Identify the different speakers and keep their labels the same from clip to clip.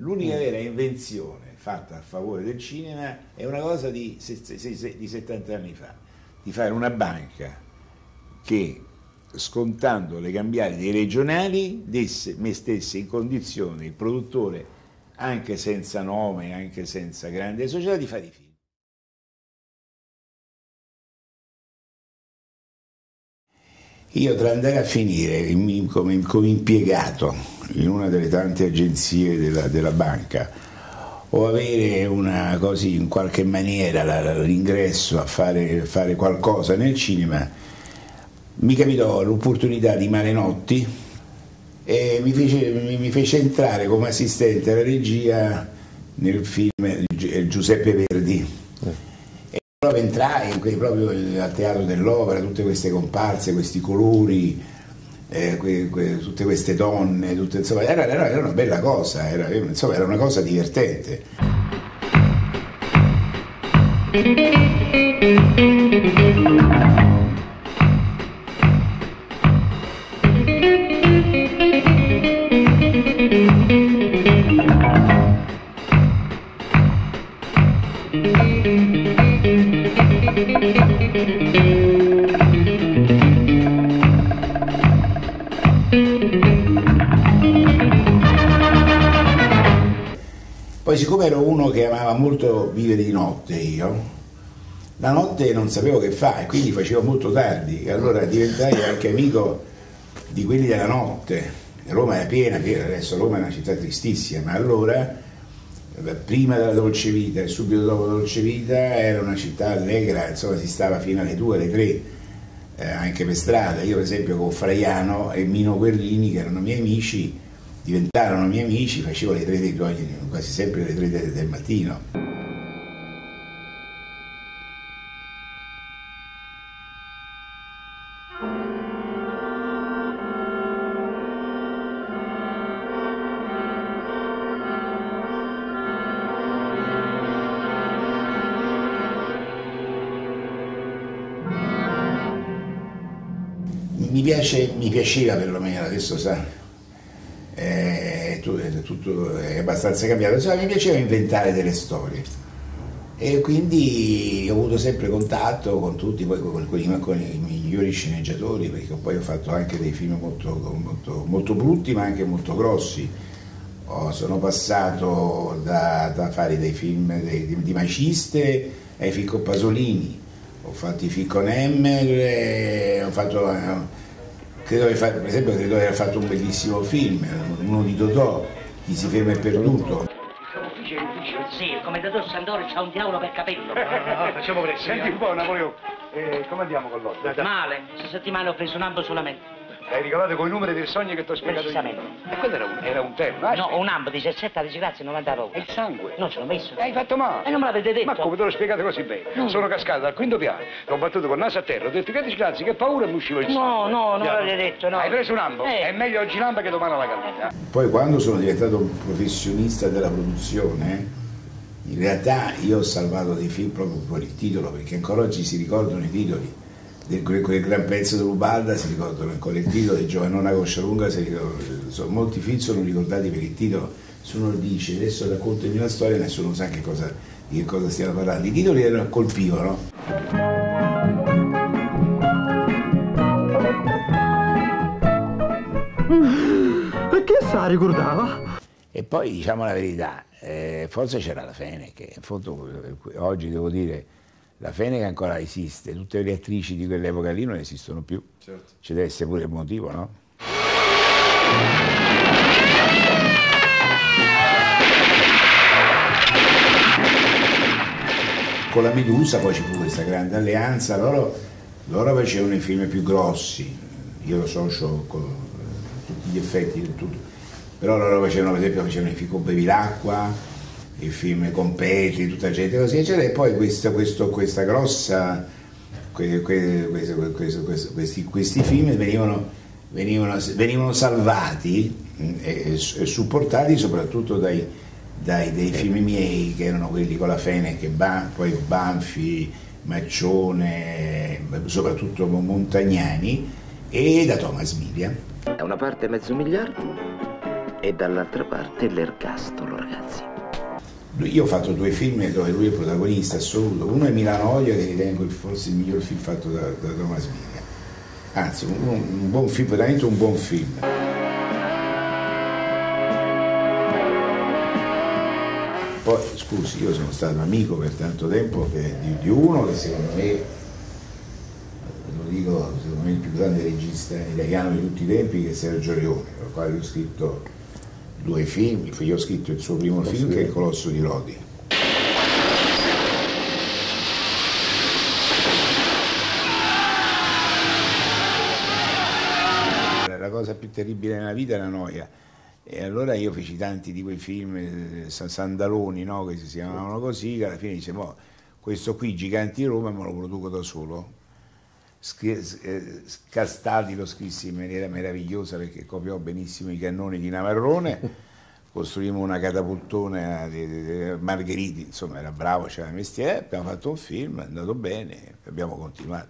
Speaker 1: L'unica vera invenzione fatta a favore del cinema è una cosa di 70 anni fa, di fare una banca che, scontando le cambiali dei regionali, mettesse in condizione il produttore, anche senza nome, anche senza grande società, di fare i film. Io, tra andare a finire come impiegato in una delle tante agenzie della banca o avere così in qualche maniera l'ingresso a fare qualcosa nel cinema, mi capitò l'opportunità di Male Notti e mi fece entrare come assistente alla regia nel film Giuseppe Verdi. Proprio entrai proprio al Teatro dell'Opera, tutte queste comparse, questi colori, tutte queste donne, insomma, era una bella cosa, era una cosa divertente. Poi, siccome ero uno che amava molto vivere di notte, io la notte non sapevo che fare, quindi facevo molto tardi, e allora diventai anche amico di quelli della notte. Roma era piena, adesso Roma è una città tristissima, ma allora, prima della Dolce Vita e subito dopo la Dolce Vita, era una città allegra, insomma si stava fino alle 2, alle 3, anche per strada. Io per esempio con Fraiano e Mino Guerrini, che erano miei amici, diventarono miei amici, facevo le 3 quasi sempre le 3 del mattino. Mi piaceva perlomeno, adesso sa, tutto è abbastanza cambiato, insomma, mi piaceva inventare delle storie e quindi ho avuto sempre contatto con tutti, poi con i migliori sceneggiatori, perché poi ho fatto anche dei film molto brutti ma anche molto grossi. Sono passato da fare dei film di Maciste ai film con Pasolini, ho fatto i film con Emmer, ho fatto... per esempio credo di aver fatto un bellissimo film, uno di Totò, Chi si ferma è perduto.
Speaker 2: Sì, il commendatore Sandori c'ha un diavolo per capello.
Speaker 3: Facciamo presto. Senti un po', Napoleone, come andiamo con l'otto?
Speaker 2: Male, questa settimana ho preso un ambo solamente.
Speaker 3: Hai ricavato con i numeri del sogno che ti ho spiegato io? E quello era un terno?
Speaker 2: No, un ambo, 17, dice grazie, 90 euro.
Speaker 3: E il sangue?
Speaker 2: No, ce l'ho messo.
Speaker 3: Hai fatto male.
Speaker 2: E non me l'avete detto.
Speaker 3: Ma come te l'ho spiegato così bene? No. Sono cascato dal quinto piano, l'ho battuto con naso a terra, ho detto che disgrazia, che paura, e mi usciva il sangue.
Speaker 2: No, non l'avete detto, no.
Speaker 3: Hai preso un ambo? È meglio oggi l'amba che domani la gallina.
Speaker 1: Poi quando sono diventato un professionista della produzione, in realtà io ho salvato dei film proprio per il titolo, perché ancora oggi si ricordano i titoli. Quel gran pezzo dell'Ubalda si ricordano ancora il titolo, di Giovannona Coscialunga molti film sono ricordati per il titolo. Se uno dice adesso raccontami una storia, nessuno sa di che cosa stiamo parlando. I titoli colpivano.
Speaker 4: Perché sa ricordava?
Speaker 1: E poi diciamo la verità, forse c'era la Fenech, in fondo oggi devo dire la Fenech ancora esiste, tutte le attrici di quell'epoca lì non esistono più, certo. Ci deve essere pure il motivo, no? Con la Medusa poi ci fu questa grande alleanza, loro facevano i film più grossi, io lo socio con tutti gli effetti, tutto. Però loro facevano, per esempio, i film con Bevilacqua, i film con Petri, tutta gente così, eccetera, e poi questa grossa, questi film venivano salvati e supportati soprattutto dai film miei, che erano quelli con la Fenech, poi Banfi, Maccione, soprattutto Montagnani, e da Thomas Milian.
Speaker 5: Da una parte $500 000 e e dall'altra parte l'ergastolo, ragazzi.
Speaker 1: Io ho fatto 2 film dove lui è il protagonista assoluto. Uno è Milano Odia, che ritengo forse il miglior film fatto da Thomas Milian. Anzi, un buon film, veramente un buon film. Poi, scusi, io sono stato amico per tanto tempo di uno che secondo me, lo dico, secondo me il più grande regista italiano di tutti i tempi, che è Sergio Leone, con il quale ho scritto 2 film. Io ho scritto il suo primo film, che è Il Colosso di Rodi. La cosa più terribile nella vita è la noia. E allora io feci tanti di quei film, Sandaloni, no? Che si chiamavano così, che alla fine dice, questo qui, Giganti di Roma, me lo produco da solo. Castaldi lo scrissi in maniera meravigliosa, perché copiò benissimo i cannoni di Navarrone, costruimmo una catapultona di Margheriti, insomma era bravo, c'era il mestiere, abbiamo fatto un film, è andato bene, abbiamo continuato.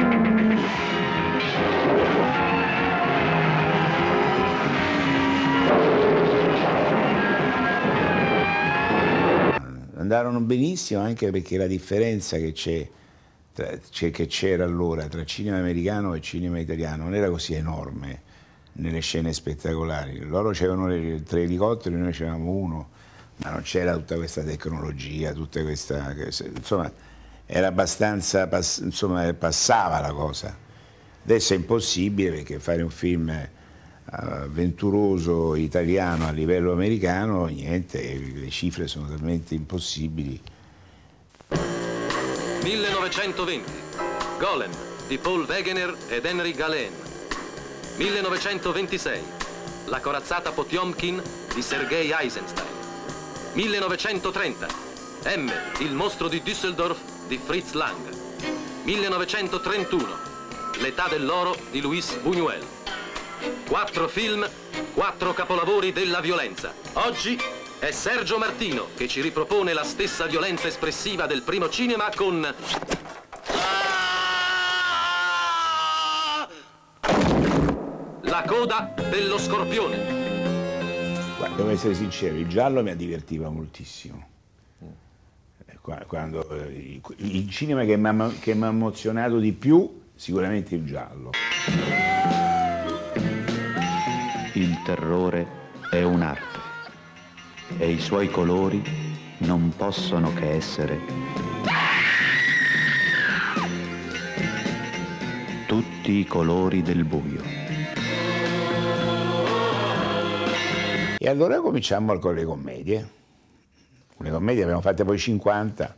Speaker 1: Andarono benissimo, anche perché la differenza che c'era allora tra cinema americano e cinema italiano non era così enorme nelle scene spettacolari. Loro c'erano 3 elicotteri, noi c'eravamo 1, ma non c'era tutta questa tecnologia, tutta questa, insomma, era abbastanza, insomma, passava la cosa. Adesso è impossibile, perché fare un film avventuroso italiano a livello americano, niente, le cifre sono talmente impossibili.
Speaker 6: 1920, Golem di Paul Wegener ed Henry Galen. 1926, La corazzata Potiomkin di Sergei Eisenstein. 1930, M, il mostro di Düsseldorf di Fritz Lang. 1931, L'età dell'oro di Luis Buñuel. 4 film, 4 capolavori della violenza. Oggi è Sergio Martino che ci ripropone la stessa violenza espressiva del primo cinema con La coda dello scorpione.
Speaker 1: Guarda, devo essere sincero, il giallo mi divertiva moltissimo. Quando, il cinema che mi ha emozionato di più, sicuramente il giallo.
Speaker 7: Il terrore è un'arte e i suoi colori non possono che essere tutti i colori del buio.
Speaker 1: E allora cominciamo con le commedie. Le commedie abbiamo fatte poi 50.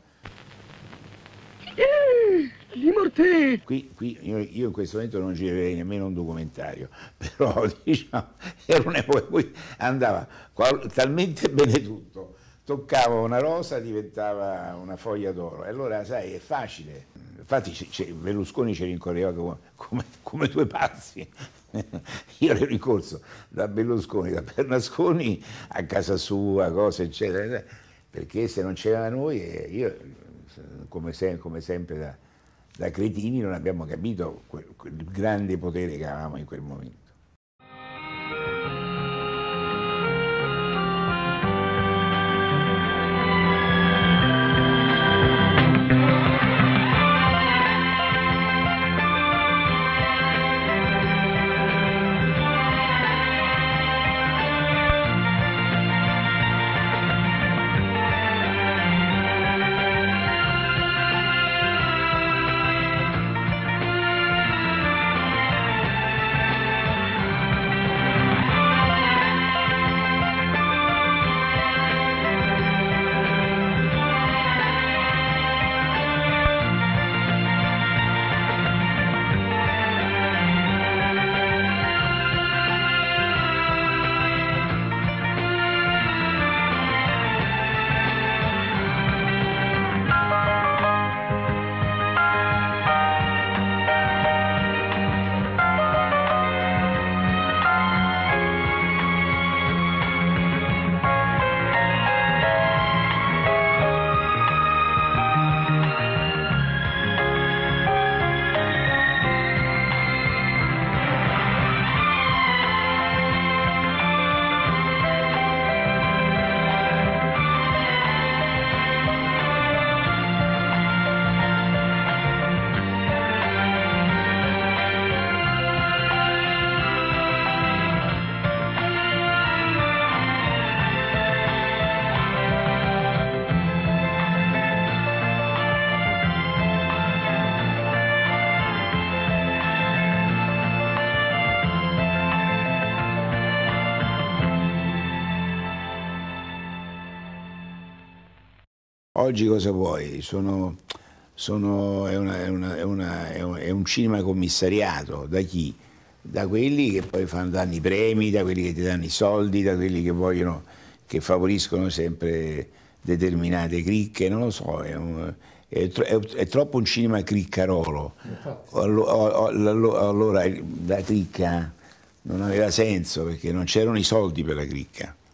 Speaker 1: Qui io in questo momento non girerei nemmeno un documentario, però diciamo, era un'epoca in cui andava talmente bene tutto, toccavo una rosa, diventava una foglia d'oro, e allora sai, è facile. Infatti Berlusconi ci rincorreva come 2 pazzi. Io ero in corso da Berlusconi, da Bernasconi a casa sua, cose eccetera, perché se non c'era noi, io come sempre da cretini non abbiamo capito quel grande potere che avevamo in quel momento. Oggi cosa vuoi? È un cinema commissariato, da chi? Da quelli che poi danno i premi, da quelli che ti danno i soldi, da quelli che vogliono, che favoriscono sempre determinate cricche, non lo so, è troppo un cinema criccarolo. Allora la cricca non aveva senso perché non c'erano i soldi per la cricca.